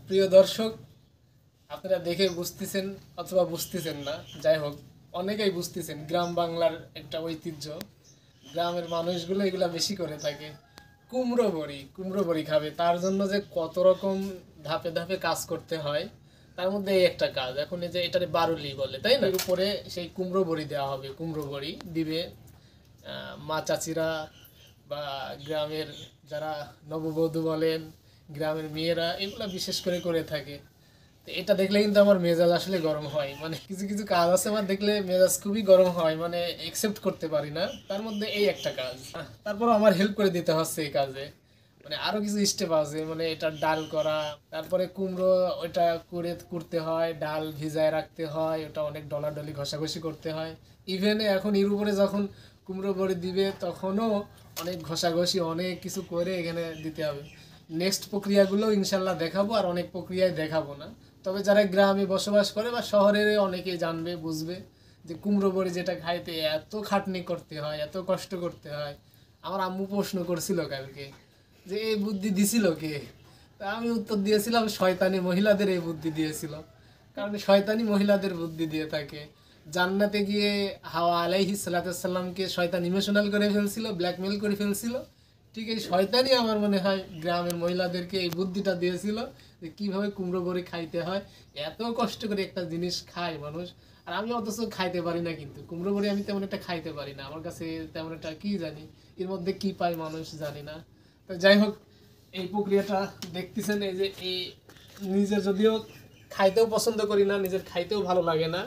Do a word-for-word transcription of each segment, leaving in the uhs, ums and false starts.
প্রিয় দর্শক, আপনারা দেখে বুঝতেছেন অথবা বুঝতেছেন না, যাই হোক অনেকেই বুঝতেছেন, গ্রাম বাংলার একটা ঐতিহ্য। গ্রামের মানুষগুলো এগুলা বেশি করে থাকে। কুমড়ো বড়ি কুমড়ো বড়ি খাবে, তার জন্য যে কত রকম ধাপে ধাপে কাজ করতে হয়, তার মধ্যে এই একটা কাজ। এখন এই যে এটারে বারুলি বলে, তাই না? এর উপরে সেই কুমড়ো বড়ি দেওয়া হবে, কুমড়ো বড়ি দিবে আহ, মা চাচিরা বা গ্রামের যারা নববধূ বলেন, গ্রামের মেয়েরা এগুলা বিশেষ করে করে থাকে। তো এটা দেখলে কিন্তু আমার মেজাজ আসলে গরম হয়। মানে কিছু কিছু কাজ আছে আমার দেখলে মেজাজ খুবই গরম হয়, মানে একসেপ্ট করতে পারি না। তার মধ্যে এই একটা কাজ, তারপর আমার হেল্প করে দিতে হচ্ছে এই কাজে। মানে আরো কিছু স্টেপ আছে, মানে এটা ডাল করা, তারপরে কুমড়ো ওইটা করে করতে হয়, ডাল ভিজায় রাখতে হয়, ওটা অনেক ডলাডলি ঘষাঘষি করতে হয়। ইভেন এখন এর উপরে যখন কুমড়ো বড়ি দিবে তখনও অনেক ঘষাঘষি অনেক কিছু করে এখানে দিতে হবে। নেক্সট প্রক্রিয়াগুলো ইনশাল্লাহ দেখাবো, আর অনেক প্রক্রিয়ায় দেখাবো না। তবে যারা গ্রামে বসবাস করে বা শহরের অনেকে জানবে বুঝবে যে কুমড়ো বড়ি যেটা খাইতে এত খাটনি করতে হয়, এত কষ্ট করতে হয়। আমার আম্মু প্রশ্ন করছিল কালকে যে এই বুদ্ধি দিছিল কে? তা আমি উত্তর দিয়েছিলাম শয়তানি মহিলাদের এই বুদ্ধি দিয়েছিল। কারণ শয়তানি মহিলাদের বুদ্ধি দিয়ে থাকে। জান্নাতে গিয়ে হাওয়া আলাইহিস সালাতামকে শয়তান ইমোশনাল করে ফেলছিল, ব্ল্যাকমেল করে ফেলছিল। ঠিক এই শয়তানই আমার মনে হয় গ্রামের মহিলাদেরকে এই বুদ্ধিটা দিয়েছিল যে কীভাবে কুমড়ো বড়ি খাইতে হয়। এত কষ্ট করে একটা জিনিস খায় মানুষ, আর আমি অথচ খাইতে পারি না। কিন্তু কুমড়ো বড়ি আমি তেমন একটা খাইতে পারি না, আমার কাছে তেমন একটা কি জানি এর মধ্যে কি পায় মানুষ জানি না। তো যাই হোক, এই প্রক্রিয়াটা দেখতেছেন, এই যে এই নিজে যদিও খাইতেও পছন্দ করি না, নিজের খাইতেও ভালো লাগে না,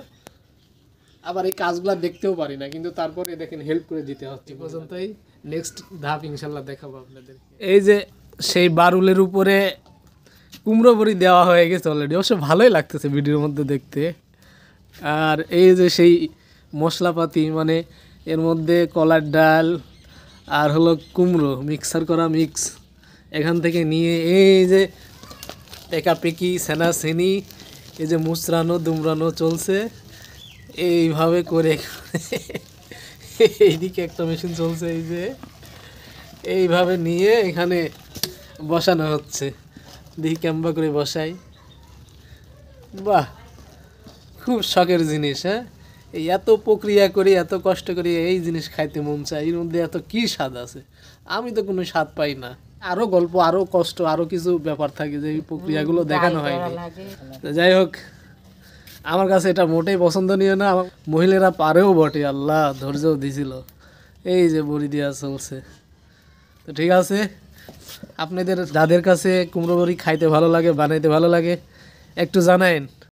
আবার এই কাজগুলো দেখতেও পারি না, কিন্তু তারপরে দেখেন হেল্প করে দিতে হচ্ছে পর্যন্তই। নেক্সট ধাপ ইনশাল্লাহ দেখাবো আপনাদের। এই যে সেই বারুলের উপরে কুমড়ো বড়ি দেওয়া হয়ে গেছে অলরেডি, অবশ্য ভালোই লাগতেছে ভিডিওর মধ্যে দেখতে। আর এই যে সেই মশলাপাতি, মানে এর মধ্যে কলার ডাল আর হলো কুমড়ো মিক্সার করা মিক্স, এখান থেকে নিয়ে এই যে পেকাপেকি সেনা সেনি, এই যে মুচড়ানো দুমড়ানো চলছে এইভাবে করে। এইদিকে একটা মেশিন চলছে, এই যে এইভাবে নিয়ে এখানে বসানো হচ্ছে। দেখি ক্যাম্বা করে বসাই। বাহ, খুব শখের জিনিস। হ্যাঁ, এই এত প্রক্রিয়া করি, এত কষ্ট করি, এই জিনিস খাইতে মন চায়। এর মধ্যে এত কি স্বাদ আছে, আমি তো কোনো স্বাদ পাই না। আরও গল্প, আরও কষ্ট, আরও কিছু ব্যাপার থাকে যে এই প্রক্রিয়াগুলো দেখানো হয়নি। যাই হোক, আমার কাছে এটা মোটেই পছন্দনীয় না। আমার মহিলারা পারেও বটে, আল্লাহ ধৈর্যও দিছিল। এই যে বড়ি দেওয়া চলছে। তো ঠিক আছে, আপনাদের যাদের কাছে কুমড়ো বড়ি খাইতে ভালো লাগে, বানাইতে ভালো লাগে, একটু জানাইন।